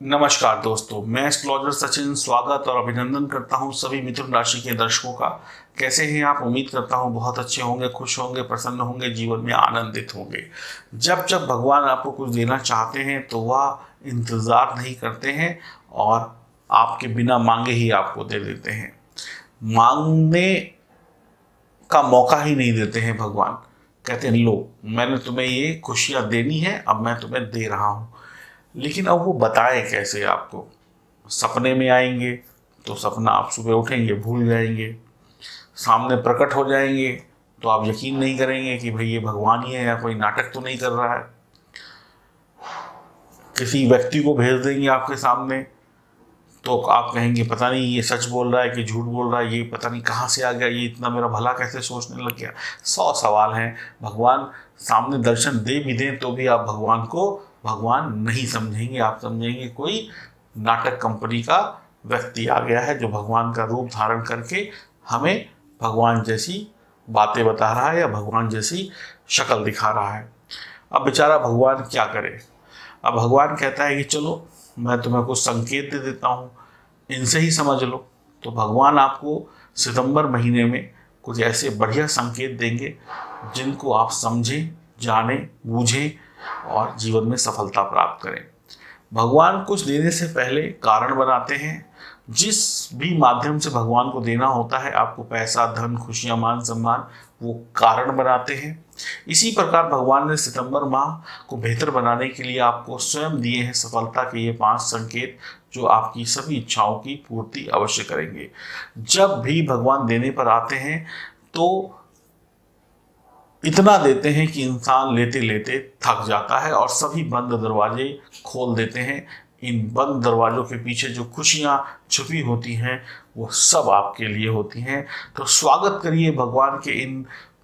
नमस्कार दोस्तों, मैं एस्ट्रोलॉजर सचिन स्वागत और अभिनंदन करता हूं सभी मिथुन राशि के दर्शकों का। कैसे हैं आप? उम्मीद करता हूं बहुत अच्छे होंगे, खुश होंगे, प्रसन्न होंगे, जीवन में आनंदित होंगे। जब जब भगवान आपको कुछ देना चाहते हैं तो वह इंतज़ार नहीं करते हैं और आपके बिना मांगे ही आपको दे देते हैं। मांगने का मौका ही नहीं देते हैं भगवान। कहते हैं लो, मैंने तुम्हें ये खुशियाँ देनी है, अब मैं तुम्हें दे रहा हूँ। लेकिन अब वो बताए कैसे आपको? सपने में आएंगे तो सपना आप सुबह उठेंगे भूल जाएंगे, सामने प्रकट हो जाएंगे तो आप यकीन नहीं करेंगे कि भाई ये भगवान ही है या कोई नाटक तो नहीं कर रहा है। किसी व्यक्ति को भेज देंगे आपके सामने तो आप कहेंगे पता नहीं ये सच बोल रहा है कि झूठ बोल रहा है, ये पता नहीं कहाँ से आ गया, ये इतना मेरा भला कैसे सोचने लग गया। 100 सवाल हैं। भगवान सामने दर्शन दे भी दें तो भी आप भगवान को भगवान नहीं समझेंगे। आप समझेंगे कोई नाटक कंपनी का व्यक्ति आ गया है जो भगवान का रूप धारण करके हमें भगवान जैसी बातें बता रहा है या भगवान जैसी शक्ल दिखा रहा है। अब बेचारा भगवान क्या करे? अब भगवान कहता है कि चलो मैं तुम्हें कुछ संकेत दे देता हूँ, इनसे ही समझ लो। तो भगवान आपको सितंबर महीने में कुछ ऐसे बढ़िया संकेत देंगे जिनको आप समझें, जानें, बूझें और जीवन में सफलता प्राप्त करें। भगवान कुछ देने से पहले कारण बनाते हैं। जिस भी माध्यम से भगवान को देना होता है, आपको पैसा, धन, खुशियाँ, मान सम्मान, वो कारण बनाते हैं। इसी प्रकार भगवान ने सितंबर माह को बेहतर बनाने के लिए आपको स्वयं दिए हैं सफलता के ये 5 संकेत जो आपकी सभी इच्छाओं की पूर्ति अवश्य करेंगे। जब भी भगवान देने पर आते हैं तो इतना देते हैं कि इंसान लेते लेते थक जाता है और सभी बंद दरवाजे खोल देते हैं। इन बंद दरवाजों के पीछे जो खुशियां छुपी होती हैं वो सब आपके लिए होती हैं। तो स्वागत करिए भगवान के इन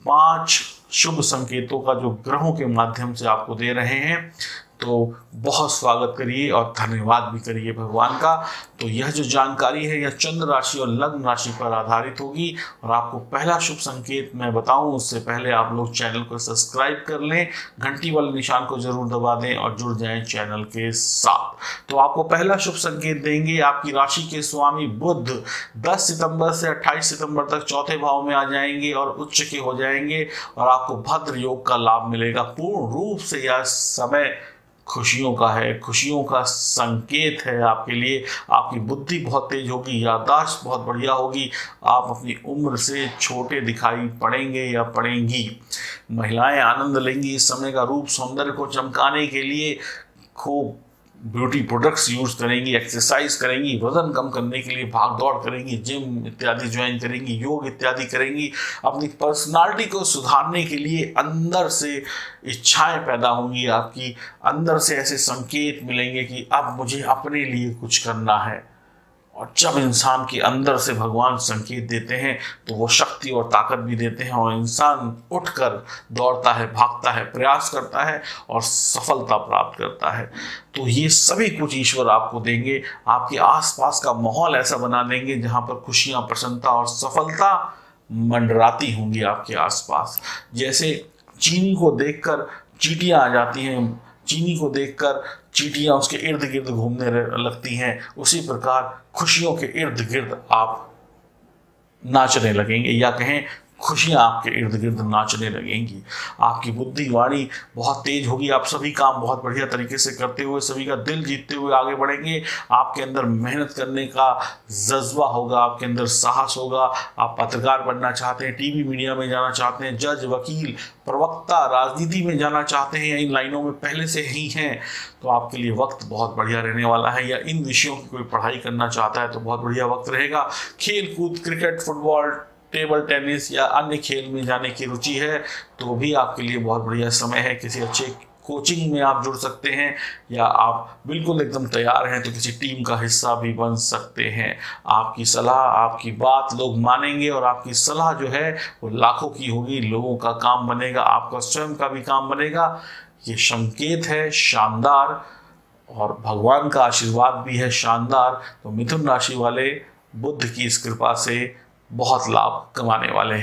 5 शुभ संकेतों का जो ग्रहों के माध्यम से आपको दे रहे हैं। तो बहुत स्वागत करिए और धन्यवाद भी करिए भगवान का। तो यह जो जानकारी है यह चंद्र राशि और लग्न राशि पर आधारित होगी। और आपको पहला शुभ संकेत मैं बताऊं उससे पहले आप लोग चैनल को सब्सक्राइब कर लें, घंटी वाले निशान को जरूर दबा दें और जुड़ जाएं चैनल के साथ। तो आपको पहला शुभ संकेत देंगे आपकी राशि के स्वामी बुध 10 सितंबर से 28 सितंबर तक चौथे भाव में आ जाएंगे और उच्च के हो जाएंगे और आपको भद्र योग का लाभ मिलेगा। पूर्ण रूप से यह समय खुशियों का है, खुशियों का संकेत है आपके लिए। आपकी बुद्धि बहुत तेज होगी, याददाश्त बहुत बढ़िया होगी, आप अपनी उम्र से छोटे दिखाई पड़ेंगे या पड़ेंगी। महिलाएं आनंद लेंगी इस समय का। रूप सौंदर्य को चमकाने के लिए खूब ब्यूटी प्रोडक्ट्स यूज करेंगी, एक्सरसाइज करेंगी, वजन कम करने के लिए भाग दौड़ करेंगी, जिम इत्यादि ज्वाइन करेंगी, योग इत्यादि करेंगी। अपनी पर्सनालिटी को सुधारने के लिए अंदर से इच्छाएं पैदा होंगी, आपकी अंदर से ऐसे संकेत मिलेंगे कि अब मुझे अपने लिए कुछ करना है। और जब इंसान के अंदर से भगवान संकेत देते हैं तो वो शक्ति और ताकत भी देते हैं और इंसान उठकर दौड़ता है, भागता है, प्रयास करता है और सफलता प्राप्त करता है। तो ये सभी कुछ ईश्वर आपको देंगे। आपके आसपास का माहौल ऐसा बना देंगे जहाँ पर खुशियाँ, प्रसन्नता और सफलता मंडराती होंगी आपके आसपास। जैसे चीनी को देखकर चींटियाँ आ जाती हैं, चीनी को देखकर चींटियां उसके इर्द गिर्द घूमने लगती हैं, उसी प्रकार खुशियों के इर्द गिर्द आप नाचने लगेंगे या कहें खुशियां आपके इर्द गिर्द नाचने लगेंगी। आपकी बुद्धि वाणी बहुत तेज होगी, आप सभी काम बहुत बढ़िया तरीके से करते हुए, सभी का दिल जीतते हुए आगे बढ़ेंगे। आपके अंदर मेहनत करने का जज्बा होगा, आपके अंदर साहस होगा। आप पत्रकार बनना चाहते हैं, टीवी मीडिया में जाना चाहते हैं, जज, वकील, प्रवक्ता, राजनीति में जाना चाहते हैं या इन लाइनों में पहले से ही हैं तो आपके लिए वक्त बहुत बढ़िया रहने वाला है। या इन विषयों की कोई पढ़ाई करना चाहता है तो बहुत बढ़िया वक्त रहेगा। खेल कूद, क्रिकेट, फुटबॉल, टेबल टेनिस या अन्य खेल में जाने की रुचि है तो भी आपके लिए बहुत बढ़िया समय है। किसी अच्छे कोचिंग में आप जुड़ सकते हैं या आप बिल्कुल एकदम तैयार हैं तो किसी टीम का हिस्सा भी बन सकते हैं। आपकी सलाह, आपकी बात लोग मानेंगे और आपकी सलाह जो है वो लाखों की होगी, लोगों का काम बनेगा, आपका स्वयं का भी काम बनेगा। ये संकेत है शानदार और भगवान का आशीर्वाद भी है शानदार। तो मिथुन राशि वाले बुध की इस कृपा से बहुत लाभ कमाने वाले हैं।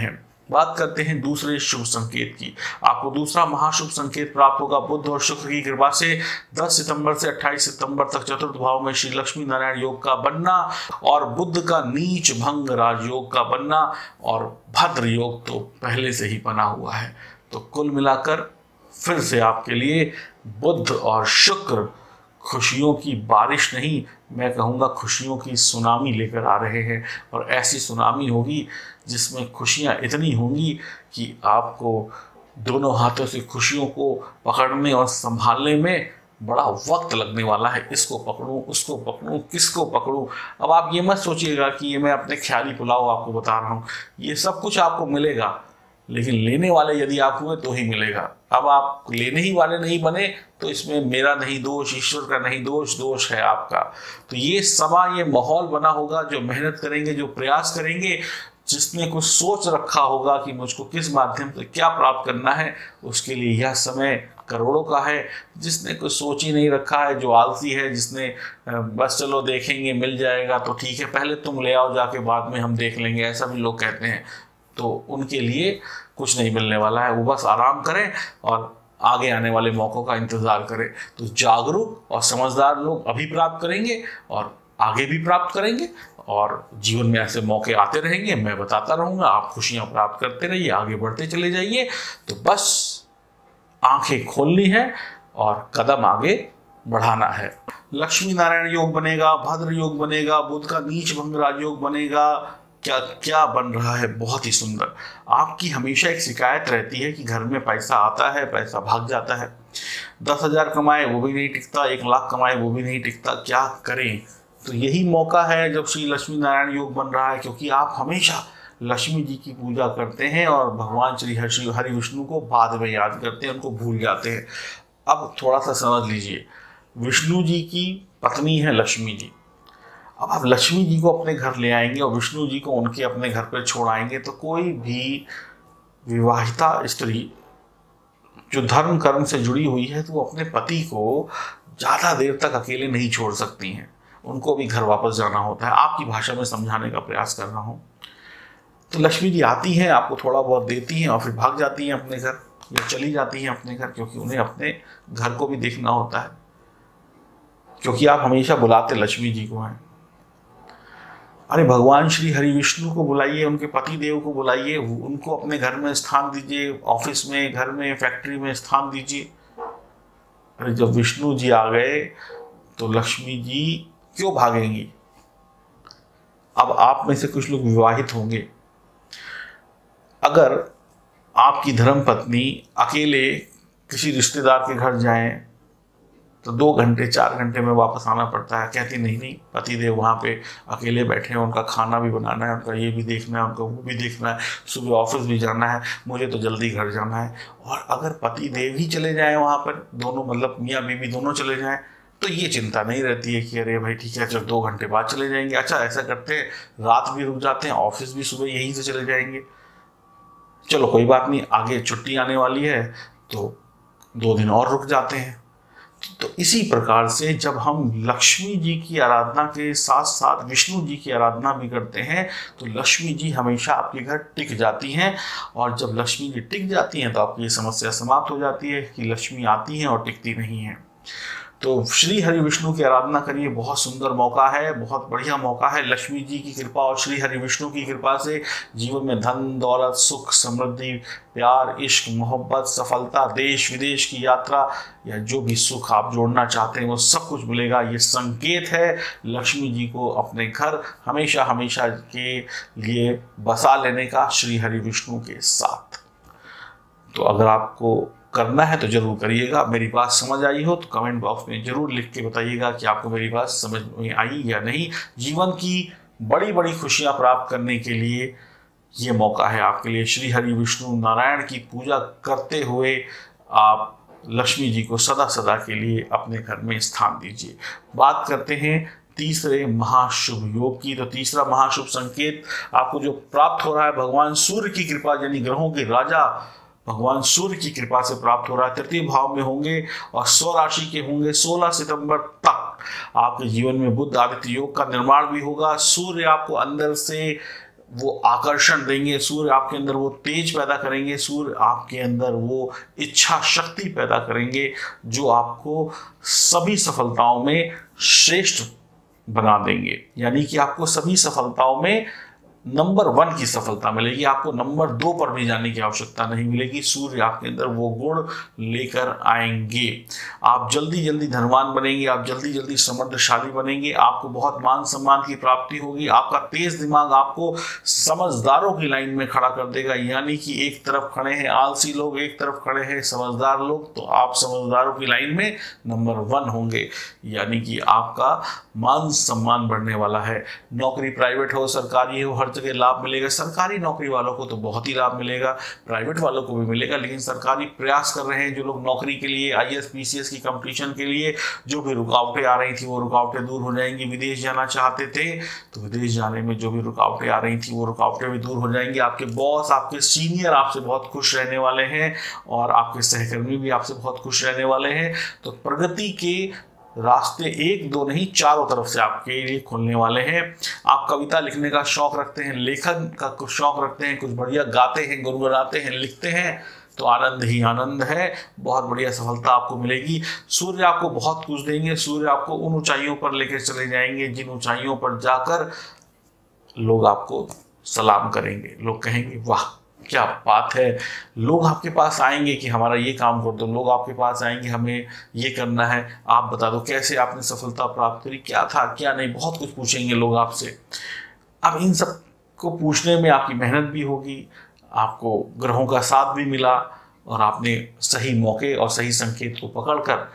बात करते हैं दूसरे शुभ संकेत की। आपको दूसरा महाशुभ संकेत प्राप्त होगा बुध और शुक्र की कृपा से 10 सितंबर से 28 सितंबर तक चतुर्थ भाव में श्री लक्ष्मी नारायण योग का बनना और बुध का नीच भंग राजयोग का बनना और भद्र योग तो पहले से ही बना हुआ है। तो कुल मिलाकर फिर से आपके लिए बुध और शुक्र खुशियों की बारिश नहीं, मैं कहूँगा खुशियों की सुनामी लेकर आ रहे हैं। और ऐसी सुनामी होगी जिसमें खुशियाँ इतनी होंगी कि आपको दोनों हाथों से खुशियों को पकड़ने और संभालने में बड़ा वक्त लगने वाला है। इसको पकड़ूं, उसको पकड़ूं, किसको पकड़ूं। अब आप ये मत सोचिएगा कि ये मैं अपने ख्याली पुलाव आपको बता रहा हूँ, ये सब कुछ आपको मिलेगा, लेकिन लेने वाले यदि आप हुए तो ही मिलेगा। अब आप लेने ही वाले नहीं बने तो इसमें मेरा नहीं दोष, ईश्वर का नहीं दोष, दोष है आपका। तो ये समय, ये माहौल बना होगा, जो मेहनत करेंगे, जो प्रयास करेंगे, जिसने कुछ सोच रखा होगा कि मुझको किस माध्यम से क्या प्राप्त करना है, उसके लिए यह समय करोड़ों का है। जिसने कुछ सोच ही नहीं रखा है, जो आलसी है, जिसने बस चलो देखेंगे मिल जाएगा तो ठीक है, पहले तुम ले आओ जाके बाद में हम देख लेंगे, ऐसा भी लोग कहते हैं, तो उनके लिए कुछ नहीं मिलने वाला है। वो बस आराम करें और आगे आने वाले मौक़ों का इंतज़ार करें। तो जागरूक और समझदार लोग अभी प्राप्त करेंगे और आगे भी प्राप्त करेंगे, और जीवन में ऐसे मौके आते रहेंगे, मैं बताता रहूँगा, आप खुशियाँ प्राप्त करते रहिए, आगे बढ़ते चले जाइए। तो बस आंखें खोलनी है और कदम आगे बढ़ाना है। लक्ष्मी नारायण योग बनेगा, भद्र योग बनेगा, बुध का नीच भंग राजयोग बनेगा, क्या क्या बन रहा है, बहुत ही सुंदर। आपकी हमेशा एक शिकायत रहती है कि घर में पैसा आता है, पैसा भाग जाता है। 10,000 कमाए वो भी नहीं टिकता, 1 लाख कमाए वो भी नहीं टिकता, क्या करें। तो यही मौका है जब श्री लक्ष्मी नारायण योग बन रहा है, क्योंकि आप हमेशा लक्ष्मी जी की पूजा करते हैं और भगवान श्री हरि विष्णु को बाद में याद करते हैं, उनको भूल जाते हैं। अब थोड़ा सा समझ लीजिए, विष्णु जी की पत्नी है लक्ष्मी जी। अब आप लक्ष्मी जी को अपने घर ले आएंगे और विष्णु जी को उनके अपने घर पर छोड़ आएंगे, तो कोई भी विवाहिता स्त्री जो धर्म कर्म से जुड़ी हुई है तो वो अपने पति को ज़्यादा देर तक अकेले नहीं छोड़ सकती हैं, उनको भी घर वापस जाना होता है। आपकी भाषा में समझाने का प्रयास कर रहा हूँ। तो लक्ष्मी जी आती हैं, आपको थोड़ा बहुत देती हैं और फिर भाग जाती हैं अपने घर, या चली जाती हैं अपने घर, क्योंकि उन्हें अपने घर को भी देखना होता है, क्योंकि आप हमेशा बुलाते लक्ष्मी जी को हैं। अरे भगवान श्री हरि विष्णु को बुलाइए, उनके पति देव को बुलाइए, उनको अपने घर में स्थान दीजिए, ऑफिस में, घर में, फैक्ट्री में स्थान दीजिए। अरे जब विष्णु जी आ गए तो लक्ष्मी जी क्यों भागेंगी। अब आप में से कुछ लोग विवाहित होंगे, अगर आपकी धर्म पत्नी अकेले किसी रिश्तेदार के घर जाएं तो 2 घंटे 4 घंटे में वापस आना पड़ता है। कहती नहीं, पति देव वहाँ पे अकेले बैठे हैं, उनका खाना भी बनाना है, उनका ये भी देखना है, उनको वो भी देखना है, सुबह ऑफिस भी जाना है, मुझे तो जल्दी घर जाना है। और अगर पति देव ही चले जाएं वहाँ पर, दोनों मतलब मियाँ बीवी दोनों चले जाएं, तो ये चिंता नहीं रहती है कि अरे भाई ठीक है चलो 2 घंटे बाद चले जाएंगे। अच्छा ऐसा करते हैं, रात भी रुक जाते हैं, ऑफिस भी सुबह यहीं से चले जाएंगे, चलो कोई बात नहीं, आगे छुट्टी आने वाली है तो 2 दिन और रुक जाते हैं। तो इसी प्रकार से जब हम लक्ष्मी जी की आराधना के साथ साथ विष्णु जी की आराधना भी करते हैं तो लक्ष्मी जी हमेशा आपके घर टिक जाती हैं। और जब लक्ष्मी जी टिक जाती हैं तो आपकी ये समस्या समाप्त हो जाती है कि लक्ष्मी आती हैं और टिकती नहीं हैं। तो श्री हरि विष्णु की आराधना करिए, बहुत सुंदर मौका है, बहुत बढ़िया मौका है। लक्ष्मी जी की कृपा और श्री हरि विष्णु की कृपा से जीवन में धन दौलत सुख समृद्धि प्यार इश्क मोहब्बत सफलता देश विदेश की यात्रा या जो भी सुख आप जोड़ना चाहते हैं वो सब कुछ मिलेगा। ये संकेत है लक्ष्मी जी को अपने घर हमेशा हमेशा के लिए बसा लेने का श्री हरि विष्णु के साथ। तो अगर आपको करना है तो जरूर करिएगा। मेरी बात समझ आई हो तो कमेंट बॉक्स में जरूर लिख के बताइएगा कि आपको मेरी बात समझ में आई या नहीं। जीवन की बड़ी बड़ी खुशियां प्राप्त करने के लिए ये मौका है आपके लिए। श्री हरि विष्णु नारायण की पूजा करते हुए आप लक्ष्मी जी को सदा सदा के लिए अपने घर में स्थान दीजिए। बात करते हैं तीसरे महाशुभ योग की। तो तीसरा महाशुभ संकेत आपको जो प्राप्त हो रहा है भगवान सूर्य की कृपा यानी ग्रहों के राजा भगवान सूर्य की कृपा से प्राप्त हो रहा है। तृतीय भाव में होंगे और स्वराशि के होंगे। 16 सितंबर तक आपके जीवन में बुध आदित्य योग का निर्माण भी होगा। सूर्य आपको अंदर से वो आकर्षण देंगे, सूर्य आपके अंदर वो तेज पैदा करेंगे, सूर्य आपके अंदर वो इच्छा शक्ति पैदा करेंगे जो आपको सभी सफलताओं में श्रेष्ठ बना देंगे। यानी कि आपको सभी सफलताओं में नंबर 1 की सफलता मिलेगी, आपको नंबर 2 पर भी जाने की आवश्यकता नहीं मिलेगी। सूर्य आपके अंदर वो गुण लेकर आएंगे। आप जल्दी जल्दी धनवान बनेंगे, आप जल्दी जल्दी समृद्धशाली बनेंगे, आपको बहुत मान सम्मान की प्राप्ति होगी। आपका तेज दिमाग आपको समझदारों की लाइन में खड़ा कर देगा। यानी कि एक तरफ खड़े हैं आलसी लोग, एक तरफ खड़े हैं समझदार लोग, तो आप समझदारों की लाइन में नंबर 1 होंगे। यानी कि आपका मान सम्मान बढ़ने वाला है। नौकरी प्राइवेट हो सरकारी हो, हर जगह लाभ मिलेगा। सरकारी नौकरी वालों को तो बहुत ही लाभ मिलेगा, प्राइवेट वालों को भी मिलेगा, लेकिन सरकारी प्रयास कर रहे हैं जो लोग नौकरी के लिए, IAS PCS की कंपटीशन के लिए जो भी रुकावटें आ रही थी वो रुकावटें दूर हो जाएंगी। विदेश जाना चाहते थे तो विदेश जाने में जो भी रुकावटें आ रही थी वो रुकावटें भी दूर हो जाएंगी। आपके बॉस, आपके सीनियर आपसे बहुत खुश रहने वाले हैं और आपके सहकर्मी भी आपसे बहुत खुश रहने वाले हैं। तो प्रगति के रास्ते 1 2 नहीं, चारों तरफ से आपके लिए खुलने वाले हैं। आप कविता लिखने का शौक रखते हैं, लेखन का कुछ शौक रखते हैं, कुछ बढ़िया गाते हैं, गुनगुनाते हैं, लिखते हैं, तो आनंद ही आनंद है। बहुत बढ़िया सफलता आपको मिलेगी। सूर्य आपको बहुत कुछ देंगे। सूर्य आपको उन ऊंचाइयों पर लेकर चले जाएंगे जिन ऊंचाइयों पर जाकर लोग आपको सलाम करेंगे। लोग कहेंगे वाह क्या बात है। लोग आपके पास आएंगे कि हमारा ये काम कर दो, लोग आपके पास आएंगे हमें ये करना है, आप बता दो कैसे आपने सफलता प्राप्त करी, क्या था क्या नहीं, बहुत कुछ पूछेंगे लोग आपसे। अब इन सब को पूछने में आपकी मेहनत भी होगी, आपको ग्रहों का साथ भी मिला और आपने सही मौके और सही संकेत को पकड़कर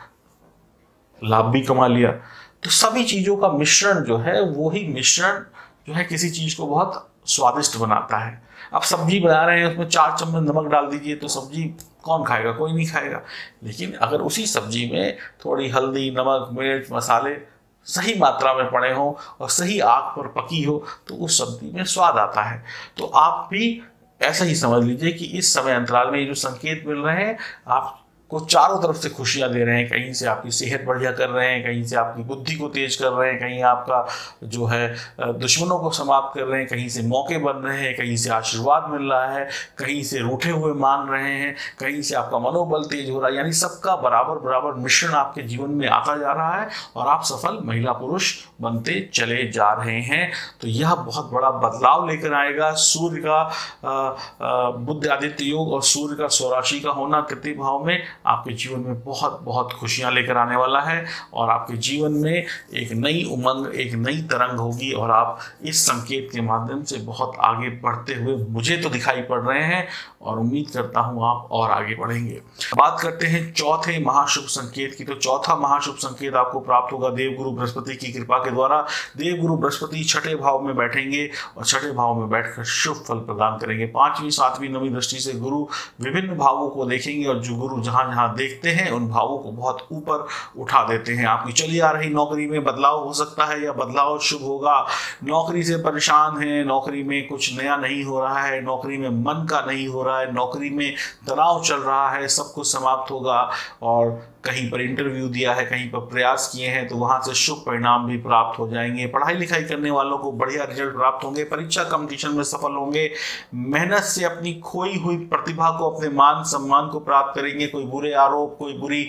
लाभ भी कमा लिया। तो सभी चीज़ों का मिश्रण जो है, वो ही मिश्रण जो है किसी चीज़ को बहुत स्वादिष्ट बनाता है। आप सब्जी बना रहे हैं, उसमें 4 चम्मच नमक डाल दीजिए तो सब्जी कौन खाएगा? कोई नहीं खाएगा। लेकिन अगर उसी सब्जी में थोड़ी हल्दी, नमक, मिर्च, मसाले सही मात्रा में पड़े हों और सही आग पर पकी हो तो उस सब्जी में स्वाद आता है। तो आप भी ऐसा ही समझ लीजिए कि इस समय अंतराल में ये जो संकेत मिल रहे हैं आपको चारों तरफ से खुशियां दे रहे हैं। कहीं से आपकी सेहत बढ़िया कर रहे हैं, कहीं से आपकी बुद्धि को तेज कर रहे हैं, कहीं आपका जो है दुश्मनों को समाप्त कर रहे हैं, कहीं से मौके बन रहे हैं, कहीं से आशीर्वाद मिल रहा है, कहीं से रूठे हुए मान रहे हैं, कहीं से आपका मनोबल तेज हो रहा है। यानी सबका बराबर बराबर मिश्रण आपके जीवन में आता जा रहा है और आप सफल महिला पुरुष बनते चले जा रहे हैं। तो यह बहुत बड़ा बदलाव लेकर आएगा। सूर्य का बुध आदित्य योग और सूर्य का स्वराशि का होना तृतीय भाव में आपके जीवन में बहुत बहुत खुशियां लेकर आने वाला है और आपके जीवन में एक नई उमंग, एक नई तरंग होगी और आप इस संकेत के माध्यम से बहुत आगे बढ़ते हुए मुझे तो दिखाई पड़ रहे हैं और उम्मीद करता हूं आप और आगे बढ़ेंगे। बात करते हैं चौथे महाशुभ संकेत की। तो चौथा महाशुभ संकेत आपको प्राप्त होगा देवगुरु बृहस्पति की कृपा के द्वारा। देवगुरु बृहस्पति 6ठे भाव में बैठेंगे और 6ठे भाव में बैठकर शुभ फल प्रदान करेंगे। 5वीं 7वीं 9वीं दृष्टि से गुरु विभिन्न भावों को देखेंगे और जो गुरु जहां जहां देखते हैं उन भावों को बहुत ऊपर उठा देते हैं। आपकी चली आ रही नौकरी में बदलाव हो सकता है या बदलाव शुभ होगा। नौकरी से परेशान है, नौकरी में कुछ नया नहीं हो रहा है, नौकरी में मन का नहीं हो रहा है, नौकरी में तनाव चल रहा है, सब कुछ समाप्त होगा। और कहीं पर इंटरव्यू दिया है, कहीं पर प्रयास किए हैं तो वहां से शुभ परिणाम भी प्राप्त हो जाएंगे। पढ़ाई लिखाई करने वालों को बढ़िया रिजल्ट प्राप्त होंगे, परीक्षा कंपटीशन में सफल होंगे, मेहनत से अपनी खोई हुई प्रतिभा को, अपने मान सम्मान को प्राप्त करेंगे। कोई बुरे आरोप, कोई बुरी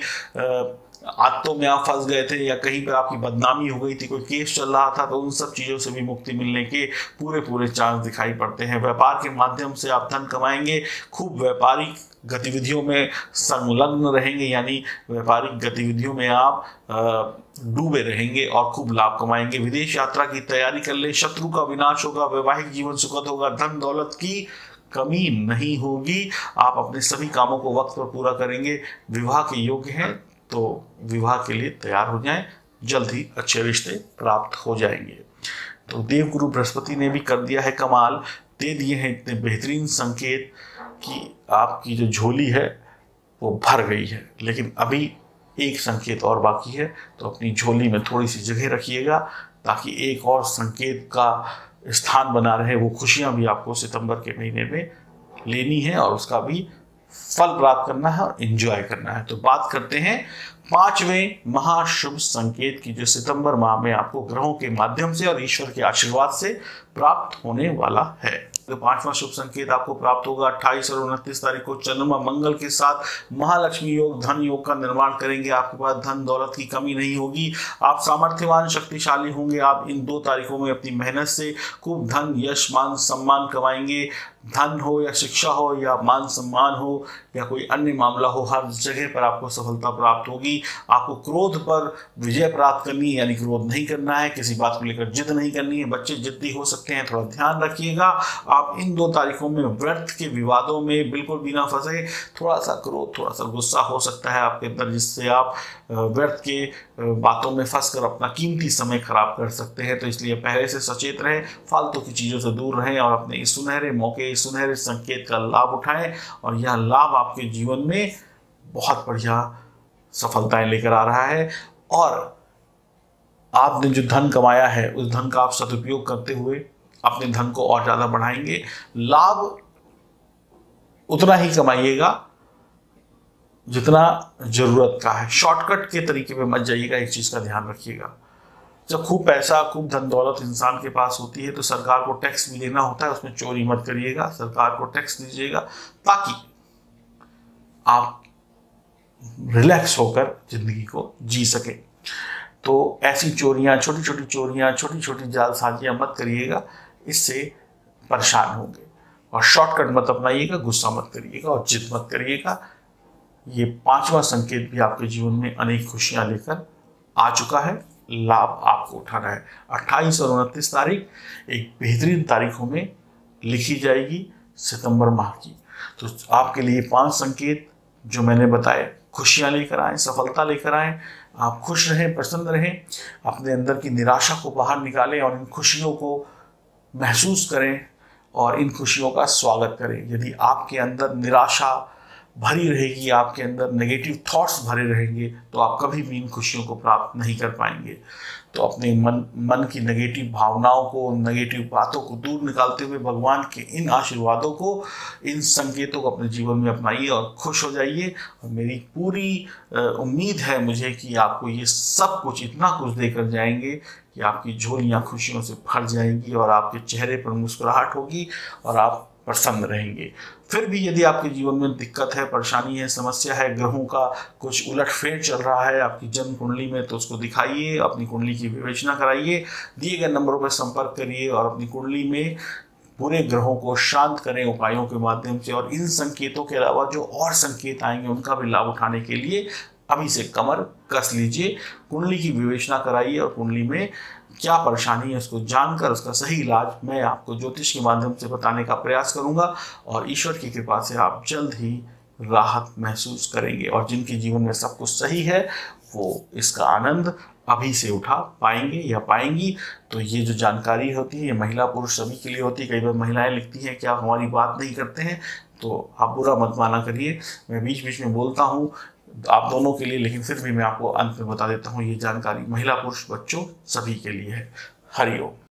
आदतों में आप फंस गए थे या कहीं पर आपकी बदनामी हो गई थी, कोई केस चल रहा था, तो उन सब चीज़ों से भी मुक्ति मिलने के पूरे चांस दिखाई पड़ते हैं। व्यापार के माध्यम से आप धन कमाएंगे, खूब व्यापारिक गतिविधियों में संलग्न रहेंगे, यानी व्यापारिक गतिविधियों में आप डूबे रहेंगे और खूब लाभ कमाएंगे। विदेश यात्रा की तैयारी कर ले, शत्रु का विनाश होगा, वैवाहिक जीवन सुखद होगा, धन दौलत की कमी नहीं होगी। आप अपने सभी कामों को वक्त पर पूरा करेंगे। विवाह के योग्य हैं तो विवाह के लिए तैयार हो जाएं, जल्द ही अच्छे रिश्ते प्राप्त हो जाएंगे। तो देवगुरु बृहस्पति ने भी कर दिया है कमाल, दे दिए हैं इतने बेहतरीन संकेत कि आपकी जो झोली है वो भर गई है। लेकिन अभी एक संकेत और बाकी है, तो अपनी झोली में थोड़ी सी जगह रखिएगा ताकि एक और संकेत का स्थान बना रहे। वो खुशियां भी आपको सितंबर के महीने में लेनी है और उसका भी फल प्राप्त करना है और एंजॉय करना है। तो बात करते हैं पांचवें महाशुभ संकेत की, जो सितंबर माह में आपको ग्रहों के माध्यम से और ईश्वर के आशीर्वाद से प्राप्त होने वाला है। तो पांचवा शुभ संकेत आपको प्राप्त होगा 28 और 29 तारीख को चंद्रमा मंगल के साथ महालक्ष्मी योग, धन योग का निर्माण करेंगे। आपके पास धन दौलत की कमी नहीं होगी, आप सामर्थ्यवान शक्तिशाली होंगे। आप इन 2 तारीखों में अपनी मेहनत से खूब धन, यश, मान सम्मान कमाएंगे। धन हो या शिक्षा हो या मान सम्मान हो या कोई अन्य मामला हो, हर जगह पर आपको सफलता प्राप्त होगी। आपको क्रोध पर विजय प्राप्त करनी है, यानी क्रोध नहीं करना है, किसी बात को लेकर जिद नहीं करनी है। बच्चे जिद्दी हो सकते हैं, थोड़ा ध्यान रखिएगा। आप इन 2 तारीखों में व्यर्थ के विवादों में बिल्कुल भी ना फंसे। थोड़ा सा क्रोध, थोड़ा सा गुस्सा हो सकता है आपके अंदर, जिससे आप व्यर्थ के बातों में फंसकर अपना कीमती समय खराब कर सकते हैं। तो इसलिए पहले से सचेत रहें, फालतू की चीज़ों से दूर रहें और अपने इस सुनहरे मौके, इस सुनहरे संकेत का लाभ उठाएं और यह लाभ आपके जीवन में बहुत बढ़िया सफलताएं लेकर आ रहा है। और आपने जो धन कमाया है उस धन का आप सदुपयोग करते हुए अपने धन को और ज़्यादा बढ़ाएंगे। लाभ उतना ही कमाइएगा जितना जरूरत का है। शॉर्टकट के तरीके पे मत जाइएगा, एक चीज़ का ध्यान रखिएगा। जब खूब पैसा, खूब धन दौलत इंसान के पास होती है तो सरकार को टैक्स भी देना होता है, उसमें चोरी मत करिएगा, सरकार को टैक्स दीजिएगा ताकि आप रिलैक्स होकर जिंदगी को जी सके। तो ऐसी चोरियां, छोटी छोटी चोरियां, छोटी छोटी जालसाजियां मत करिएगा, इससे परेशान होंगे। और शॉर्टकट मत अपनाइएगा, गुस्सा मत करिएगा और जिद मत करिएगा। ये पांचवा संकेत भी आपके जीवन में अनेक खुशियां लेकर आ चुका है। लाभ आपको उठाना है। 28 और 29 तारीख एक बेहतरीन तारीखों में लिखी जाएगी सितंबर माह की। तो आपके लिए 5 संकेत जो मैंने बताए, खुशियां लेकर आए, सफलता लेकर आए। आप खुश रहें, प्रसन्न रहें, अपने अंदर की निराशा को बाहर निकालें और इन खुशियों को महसूस करें और इन खुशियों का स्वागत करें। यदि आपके अंदर निराशा भरी रहेगी, आपके अंदर नेगेटिव थॉट्स भरे रहेंगे, तो आप कभी भी इन खुशियों को प्राप्त नहीं कर पाएंगे। तो अपने मन की नेगेटिव भावनाओं को, नेगेटिव बातों को दूर निकालते हुए भगवान के इन आशीर्वादों को, इन संकेतों को अपने जीवन में अपनाइए और खुश हो जाइए। और मेरी पूरी उम्मीद है मुझे कि आपको ये सब कुछ, इतना कुछ देकर जाएंगे कि आपकी झोलियाँ खुशियों से भर जाएंगी और आपके चेहरे पर मुस्कुराहट होगी और आप प्रसन्न रहेंगे। फिर भी यदि आपके जीवन में दिक्कत है, परेशानी है, समस्या है, ग्रहों का कुछ उलटफेर चल रहा है आपकी जन्म कुंडली में, तो उसको दिखाइए, अपनी कुंडली की विवेचना कराइए, दिए गए नंबरों पर संपर्क करिए और अपनी कुंडली में पूरे ग्रहों को शांत करें उपायों के माध्यम से। और इन संकेतों के अलावा जो और संकेत आएंगे उनका भी लाभ उठाने के लिए अभी से कमर कस लीजिए, कुंडली की विवेचना कराइए और कुंडली में क्या परेशानी है उसको जानकर उसका सही इलाज मैं आपको ज्योतिष के माध्यम से बताने का प्रयास करूंगा। और ईश्वर की कृपा से आप जल्द ही राहत महसूस करेंगे और जिनके जीवन में सब कुछ सही है वो इसका आनंद अभी से उठा पाएंगे या पाएंगी। तो ये जो जानकारी होती है ये महिला पुरुष सभी के लिए होती है। कई बार महिलाएं लिखती हैं कि आप हमारी बात नहीं करते हैं, तो आप बुरा मत माना करिए, मैं बीच बीच में बोलता हूँ आप दोनों के लिए, लेकिन फिर भी मैं आपको अंत में बता देता हूँ ये जानकारी महिला पुरुष बच्चों सभी के लिए है। हरि ओम।